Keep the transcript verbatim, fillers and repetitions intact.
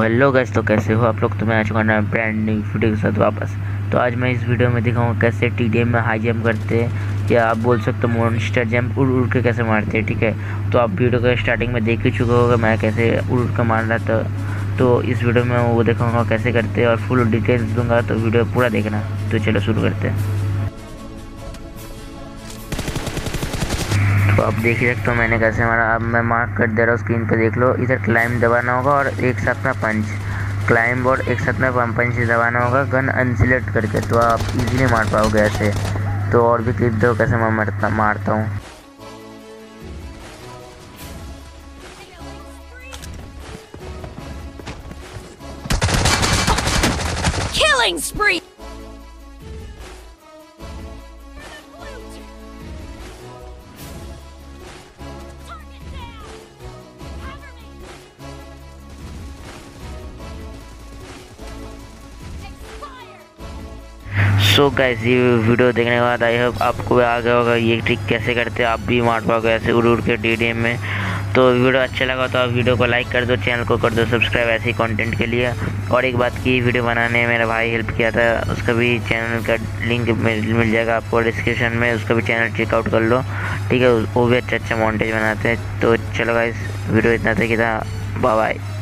Hello guys, तो कैसे हो आप लोग। तो मैं आ चुका ना ब्रांड न्यू वीडियो के साथ वापस। तो आज मैं इस वीडियो में दिखाऊंगा कैसे टीडीएम में हाई जंप करते हैं, या आप बोल सकते हो मॉन्स्टर जंप उड़ उड़ के कैसे मारते हैं। ठीक है, तो आप वीडियो को स्टार्टिंग में देख ही चुके होगा मैं कैसे उड़ उड़ के मार रहा था। तो इस वीडियो में वो दिखाऊंगा कैसे करते हैं और फुल डिटेल्स दूंगा, तो वीडियो पूरा देखना। तो चलो शुरू करते हैं। तो आप देख ही सकते हो मैंने कैसे मारा। अब मैं मार्क कर दे रहा हूँ, स्क्रीन पे देख लो। इधर क्लाइम दबाना होगा और एक साथ में पंच, क्लाइम और एक साथ में पंच दबाना होगा गन अनसिलेक्ट करके, तो आप इजीली मार पाओगे ऐसे। तो और भी क्लिप दो कैसे मैं मारता मारता हूँ। Killing spree! सो गाइस, ये वीडियो देखने के बाद आई होप आपको आ गया होगा ये ट्रिक कैसे करते हैं, आप भी मार पाओगे ऐसे उड़ उड़ के टीडीएम में। तो वीडियो अच्छा लगा तो आप वीडियो को लाइक कर दो, चैनल को कर दो सब्सक्राइब ऐसे ही कंटेंट के लिए। और एक बात की, वीडियो बनाने में मेरा भाई हेल्प किया था, उसका भी चैनल का लिंक मिल जाएगा आपको डिस्क्रिप्शन में, उसका भी चैनल चेकआउट कर लो। ठीक है, वो भी अच्छा अच्छा मॉन्टेज बनाते हैं। तो चलो गाइस, वीडियो इतना तक ही था, बाय बाय।